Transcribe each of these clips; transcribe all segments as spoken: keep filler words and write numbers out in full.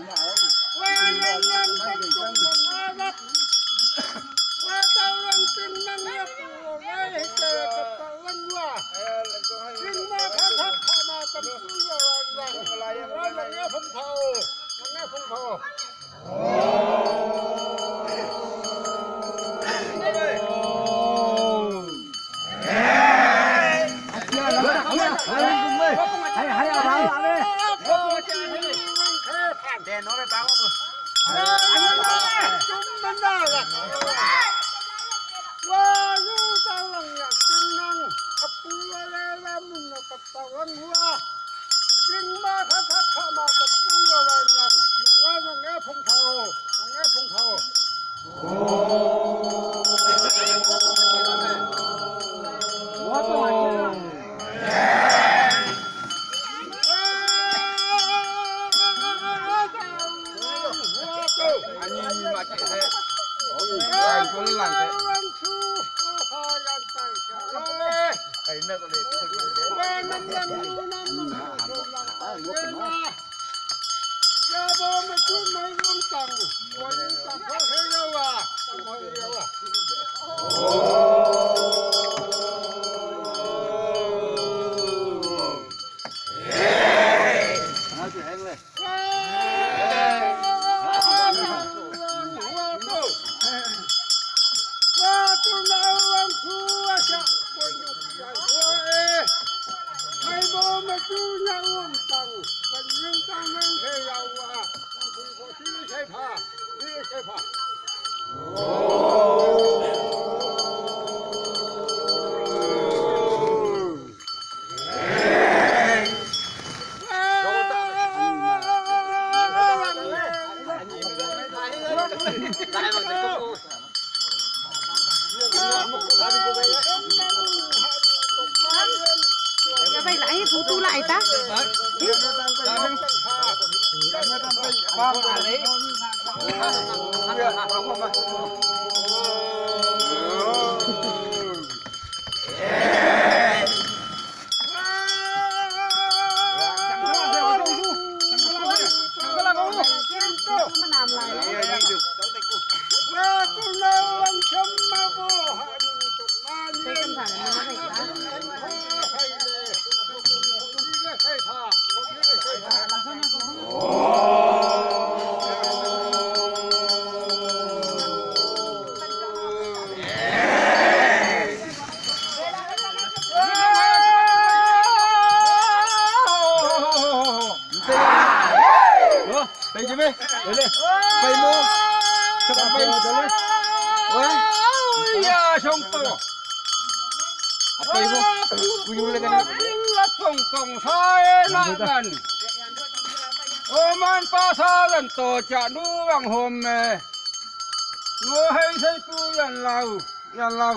Oman pasalan to cha nu ang hom me. Ngô hay say tu yan lau, yan lau.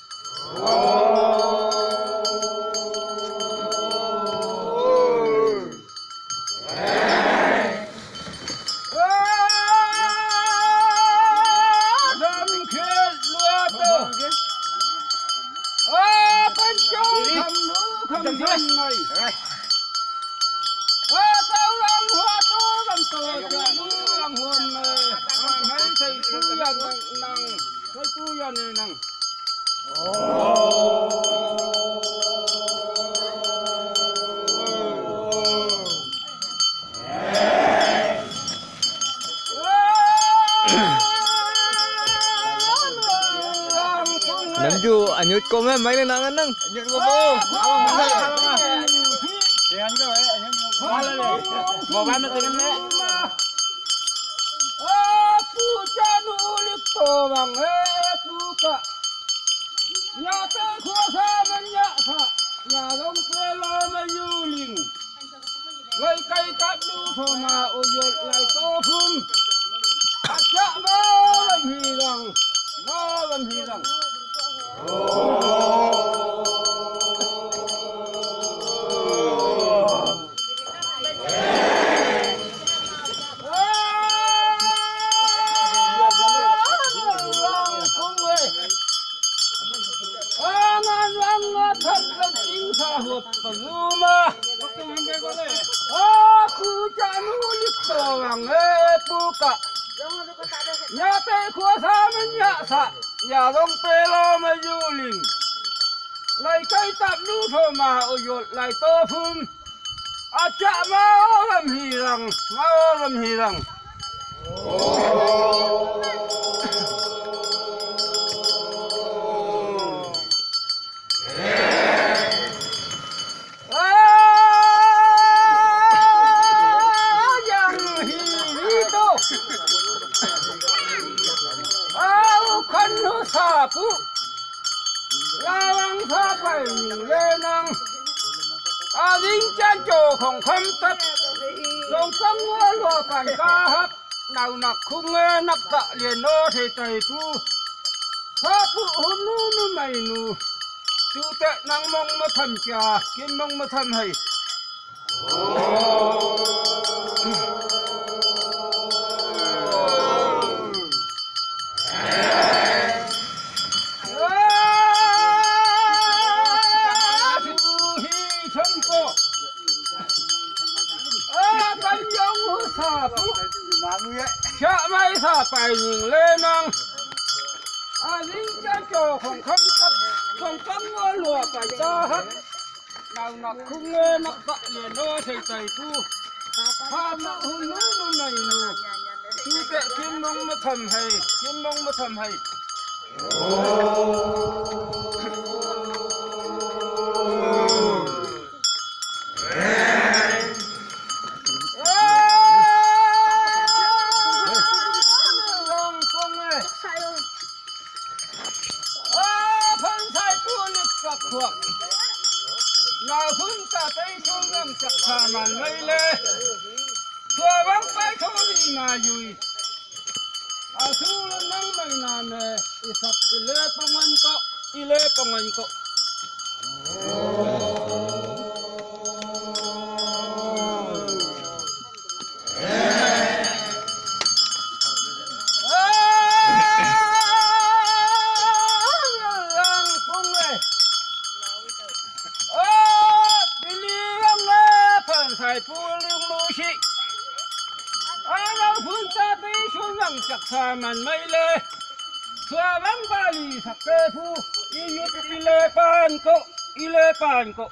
Namju anyut ko mah main nang nang. Anyut ko po. Awang mana? Jangan kau eh. Mana le? Mau mana dengan le? Aku janulik to bang eh buka. Nyata kuasa menyata. Nyalong pelo menyuling. Lai kai tak du thoma uyut lai to phum. Ajak malam hilang. Malam hilang. Aku jangan lupa buka. Nhà tê khua sa mình nhà sa, nhà dòng tê lo mà du linh. Lại cây tạp nụ thô mà ô yột lại tô phun. À chạ mà ô làm hì rằng, mà ô làm hì rằng. Sa pu la wang sa pai ning le nang a ding chan cho khong kham tat dong sang wa lo kan ka hap nau nak khung e nak ta lien no thei tai pu sa pu hum nu nu mai nu tu te nang mong ma tham cha kim mong ma tham hai chạ mai sa pai ning le nang a ding cha cho khong kham tat khong kham wa lua pai ta hat nau nak khung e nak ta le no thei tai tu ha ma hu nu nu mai nu tu te kim mong ma tham hai kim mong ma tham hai nào phun cả tay xuống ngầm chặt thà màn mây lê thua vắng tay thua đi mà dùi à thu lên nắng mây nàn nè i sập i lê bông anh cọ i lê bông anh cọ chặt xa màn mây lê thua vắng ba lì sạc kê phu y yết y lê pan cộ y lê pan cộ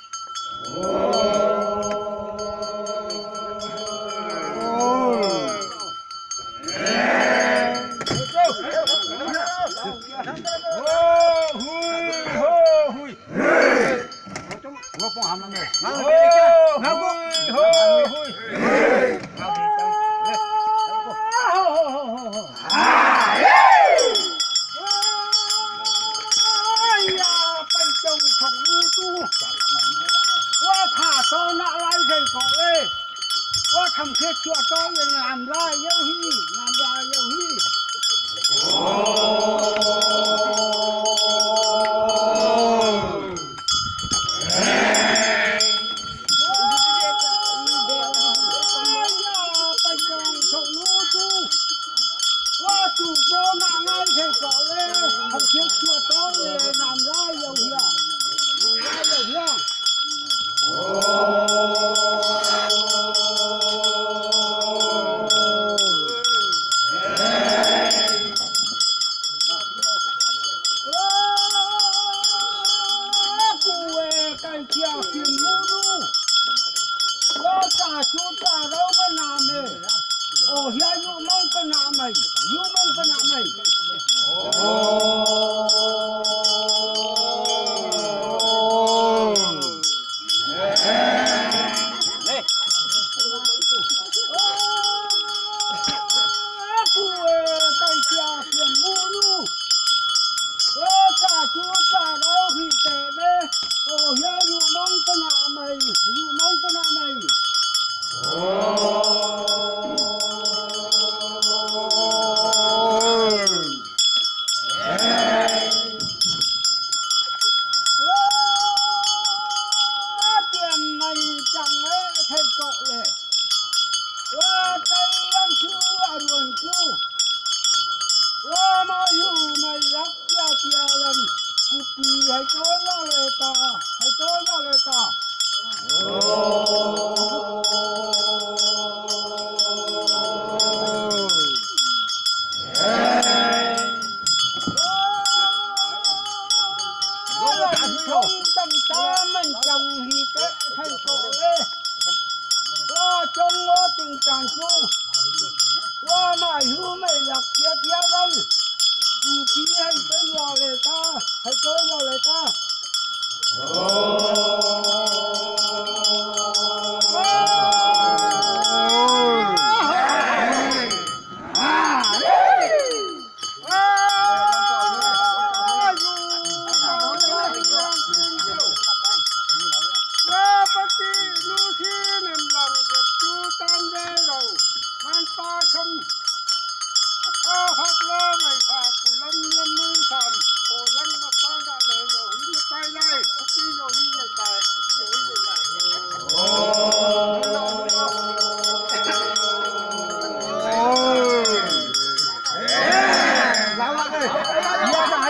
thầm thiết chùa cho người làm ra yêu hi làm ra yêu hi ma không a phát lơ mày phà cụ lâm lâm mương sầm cổ lâm mà ta đã lệ rồi hí nó tay đây đi rồi hí vậy bài rồi hí vậy bài lao lao đây lao này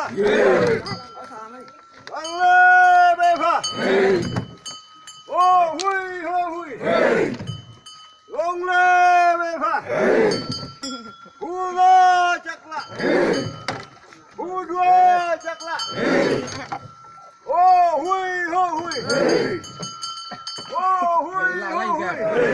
Vang lê bê pha. Ô hui hô hui. Long lê bê pha. Hu lô chắc lạ. Hu đua chắc lạ. Ô hui hô hui. Ô hui hô hui.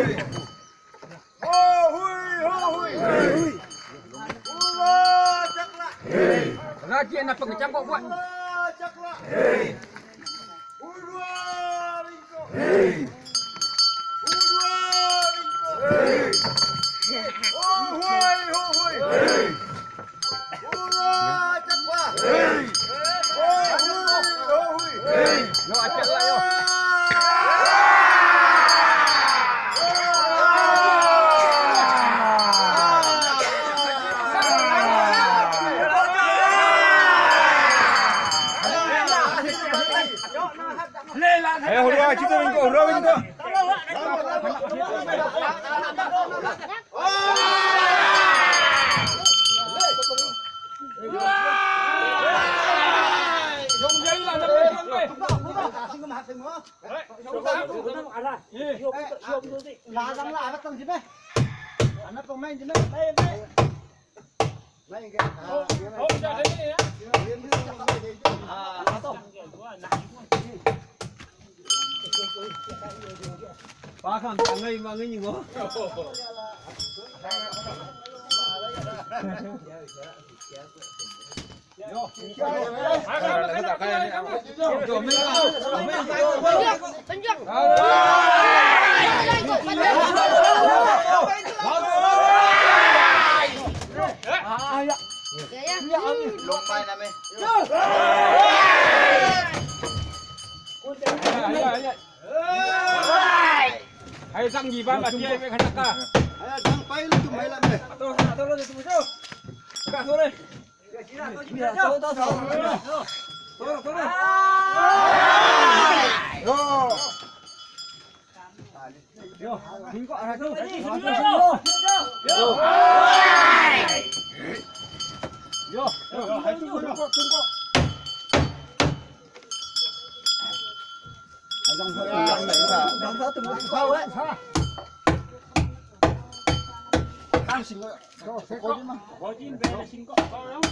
Ô hui hô hui. Hu lô chắc lạ. Ra chuyện là phần trăm bộ quậy. Chắc lạ. Hu đua linh cô. Hu đua linh cô. Ô hui hô hui. Hu lô chắc lạ. Ô hui hô hui. Rồi chạy lại rồi. Ayo hurra, kita minggu, hurra minggu. Dùng giấy là đâm lên con đi. Lá răng lại bắt tông chứ mấy. Nó tông men chứ mấy. Mấy cái. Không cho thấy gì á. À, nó tông. Ba khăn tặng ngay mà ngay nhìn ngó. Lột bay là mày. Hay sang gì ban mà kia với khán giả. Thằng bay lên tụi mày làm mày. Tôi tôi lên tụi mày. Cả thôi đây. Tôi tôi thôi. Tôi tôi đây. Rồi. Yo, mình gọi là thôi. Yo. Yo, yo, hãy chung qua chung qua. Dòng thơ dòng đấy là dòng thơ từng một khâu đấy. Khang xin rồi. Rồi, sẽ có chứ mà. Có chim về là xin có có đâu.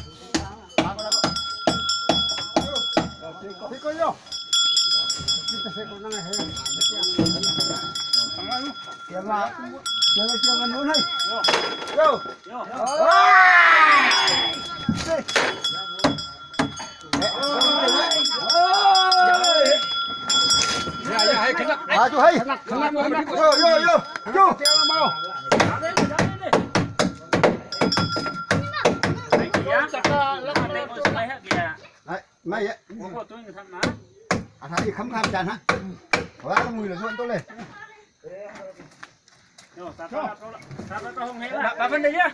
Thế có vô. Kita sẽ có năng này hay. Kia mà. Kia mà kia mà nôn hay. Yo. Yo. Ya ya, hay khăn. À chú hay. Khăn khăn khăn khăn. Yo yo yo. Chú. Kéo mau. Lên lên lên. Đấy, mày ấy. À thằng đi khăm khăm chán hả? Hóa cái mùi là ruộng tốt lên. Bà Vân đây nhá.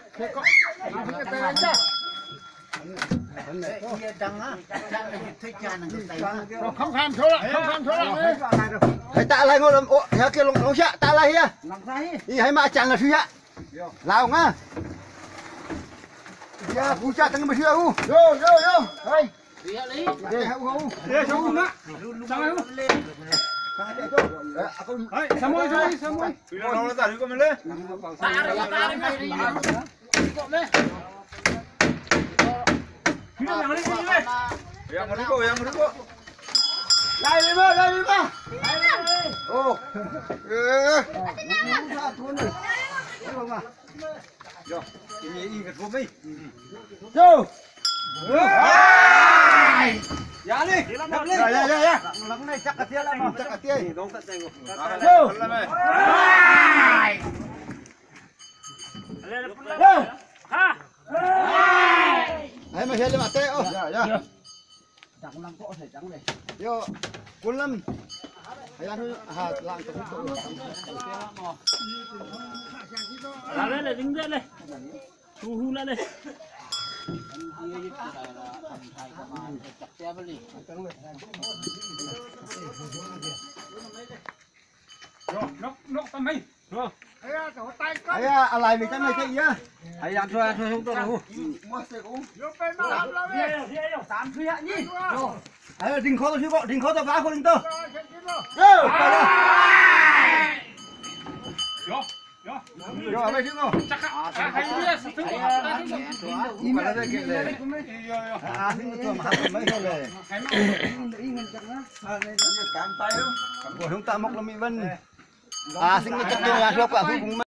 Không kham số lại, không kham số lại. Hãy tạ lại ngồi làm ô, nhà kia lồng lồng xạ, tạ lại nha. Đi hãy mà chán là suy ạ. Lao ngá. Ya, phú cha tăng mà suy u. Yo yo yo. Đây. Đi hãy u. Đi xuống luôn á. Sang đây. Đấy, sao môi sao sao môi. Nó nó tạt đi con mình lên. Yang mau dulu, yang mau dulu. Đây đi ba, đây đi ba. Ô. Ơ. Yo, ini ini kat bumi. Yo. Ya ni, nak Ya ya ya ya. Lắm này chắc cả tia lắm, chắc cả tia. Dong tak tengok. Yo. Yo. Ha. Hãy mà hiện lên mặt tê. Ô. Dạ dạ. Chẳng làm cọ thể trắng này. Yo. Cuốn lâm. Hãy ăn thôi. À làm tổng cộng. Làm lên này, đứng lên này. Thu hu lên này. Nó nó tầm mấy. Hãy à lại mình cái này cái gì á. Hãy ăn thôi, ăn thôi không tôi đâu. Mua xe cũng. Yo pe Ayo Tingkhozong sih kok, Tingkhozong aku itu. Yo, yo, yo, apa sih kok? Ini ada kele. Asing itu mahal mai kele. Kantai yo. Ko hung ta mok lami ban. Asing itu tuh ngasok aku